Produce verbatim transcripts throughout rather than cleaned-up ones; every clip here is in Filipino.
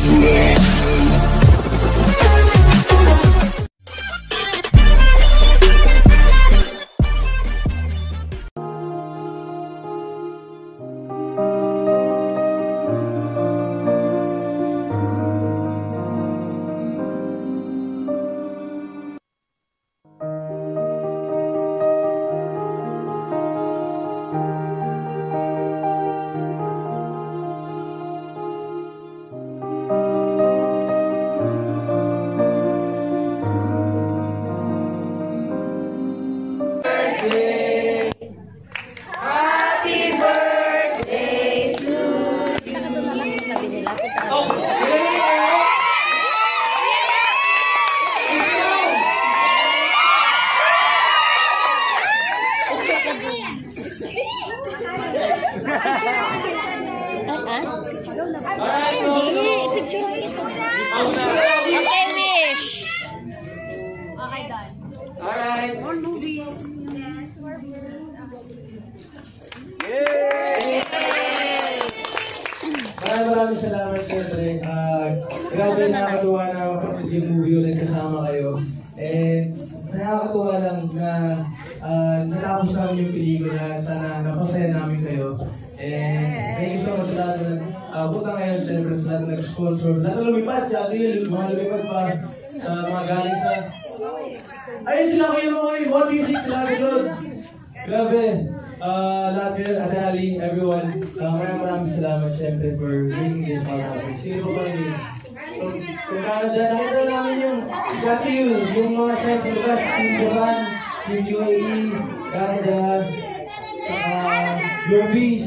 Maraming salamat siyempre. Uh, grabe nakakatuwa na kapag yung movie ulit kasama kayo. And nakakatuwa lang na uh, natapos namin yung pelikula. Sana napasaya namin kayo. And thank you so much sa lahat na uh, buta ngayon siyempre sa lahat na nag-sponsor. Lahat na lumipad sa atin, mga lumipad pa sa mga galing sa... Ayun sila kayo mga kayo, one three six sila kayo. Grabe. Uh, lahat kayo, Ate Ali, everyone, uh, maraming maraming salamat syempre for bringing this out of it. Sino pa rin yun? Kung Canada, nakita namin yung Ctto, yung mga sites sa labas, yung Japan, yung U A E, Canada, saka Europees.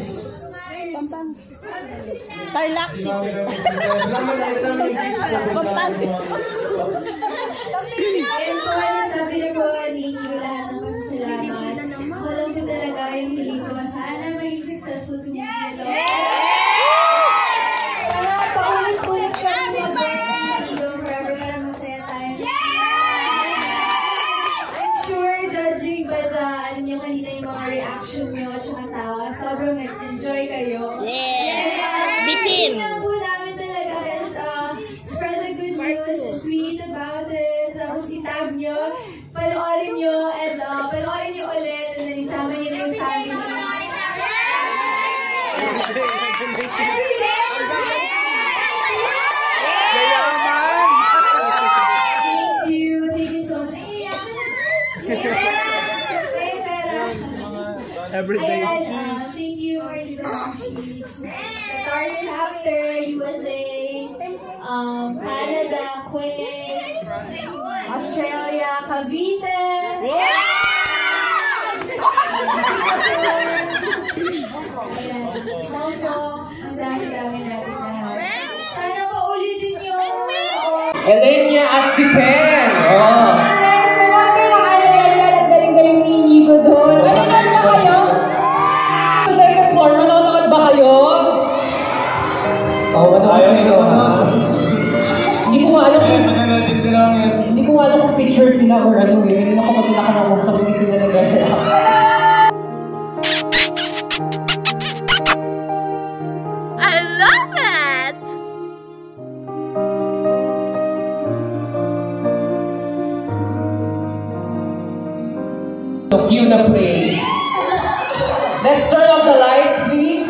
Tarlac City. Salamat nakita namin yung gigs sa Fantastic. Ayun po, sabi na po ni Inigo lahat ng salamat. Walang po talaga yung hiling ko. Sana maging successful to movie na to. Sana paulit-ulit kami mag-birthday forever para masaya tayo. I'm sure, judging by the, ano nyo kanina yung mga reaction nyo at saka tawa, sobrang nag-enjoy kayo. Yes! Bipin! Tingnan po namin talaga is uh, spread the good news, tweet about it, tapos itag nyo, panoorin nyo, and uh, panoorin nyo ulit, and then isama nyo na yung family. Every day! Thank you, thank you so much. Every day. Ayan, uh, thank you for the cheese. Qatar chapter, U S A, um, Canada, Kuwait, Australia, Cavite. Ayan, Moto, ang dami-dami natin lahat. Sana paulitin nyo. Ellenya at si Pen. Oh. Next, kumante ng ano yan yan. Ang galing-galing ni Inigo doon. Manonood ba kayo? Sa second floor, manonood ba kayo? Oh, manonood kayo. Hindi ko nga alam kung... Hindi ko nga alam kung picture sila or ano eh. Hindi ako kasi nakanawag sa hindi sila nag-react. I love it! So cue the play. Let's turn off the lights, please.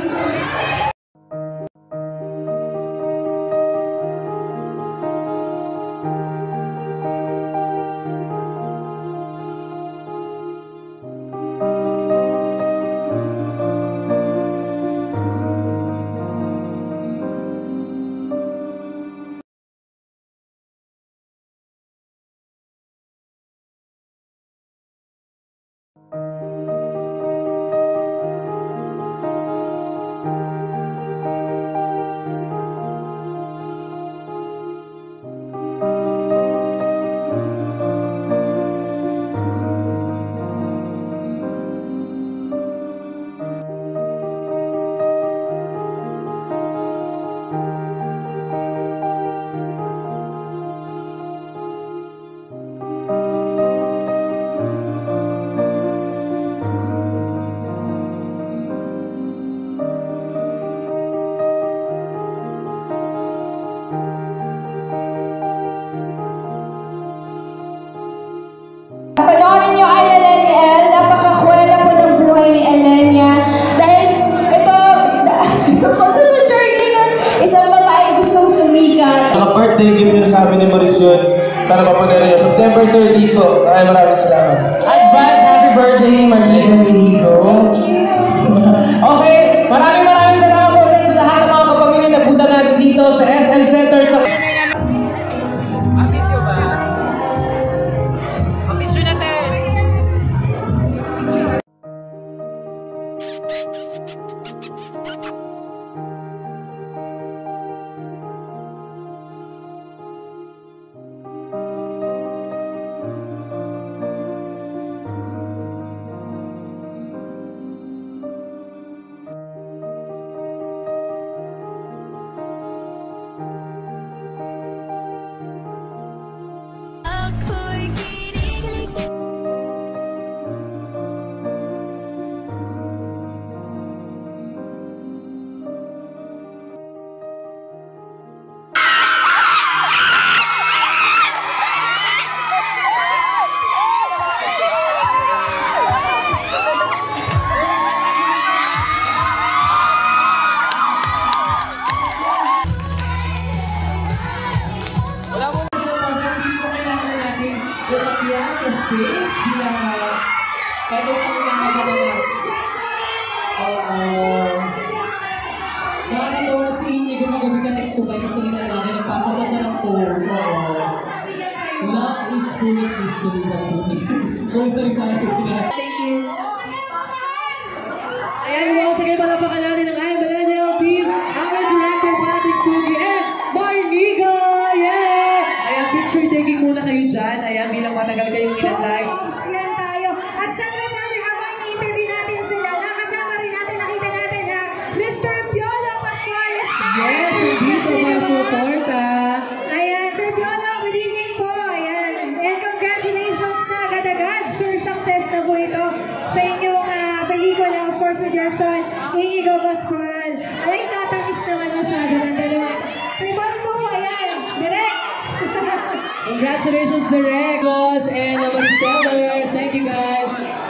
birthday gift nyo sabi ni Marisol. Sana mapunta nyo. September thirtieth po. Maraming maraming salamat. Advance happy birthday, Marnigo and Inigo. Okay, maraming maraming salamat po sa lahat ng mga kapamilya na punta natin dito sa S M Center sa... Ang video ba? Ang picture natin! Sa stage bilang pwede kami na nagalaman. Oo. Bakit naman si Inigo magabi ka next to by kasi hindi na namin nagpasa na siya ng tour. Oo. Love is full of mystery na po. Kung saan ka natin pinag- Thank you. Ayan mo, sige palapakan natin ang Im Ellenya L team, our director Patrick Sugi, and Marnigo! Yeah! Ayan, picture taking muna kayo dyan. Ayan, bilang matagal kayong kinatay. Yan tayo. At syempre, Father, habang ini-interview natin sila, nakasama rin natin, nakita natin ha, Mister Piolo Pascual. Yes, hindi sa mga support ah. Ayan, Sir Piolo, good evening po. Ayan. And congratulations na agad-agad. Sure success na po ito sa inyong uh, pelikula, of course, with your son, Inigo Pascual. Alay, tatamis naman masyado ng dalawa. Sir Piolo po, ayan, direct. Congratulations, Direk, boss, and uh, Maristellers. Thank you, guys.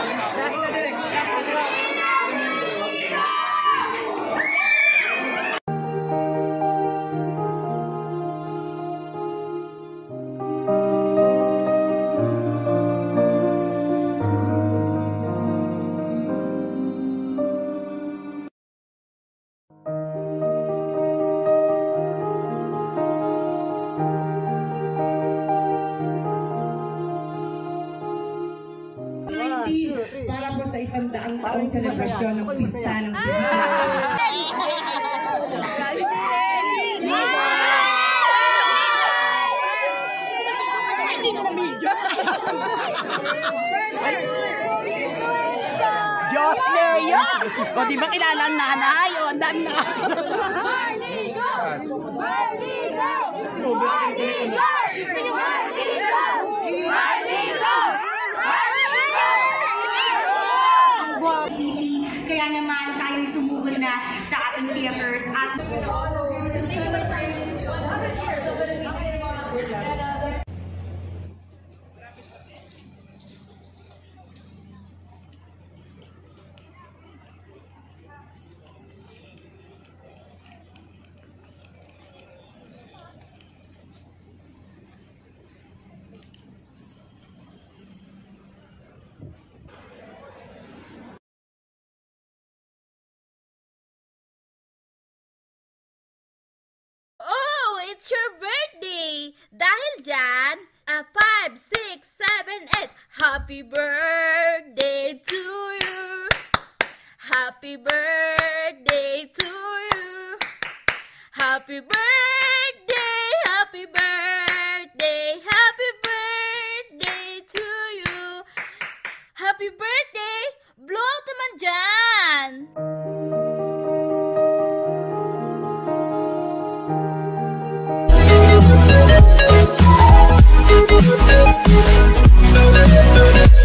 Para po sa isang daang taong selebrasyon ng Pista ng Pelikula. Diyos Maria! O di ba kilala ang nanay? O ang dami na Marnigo! Marnigo! Marnigo! Marnigo! Marnigo! Kaya naman tayo sumugod na sa ating theaters at it's your birthday! Dahil dyan, a five, six, seven, eight. Happy birthday to you! Happy birthday to you! Happy birthday! Happy birthday! Happy birthday to you! Happy birthday! Blow out naman dyan! We'll be right back.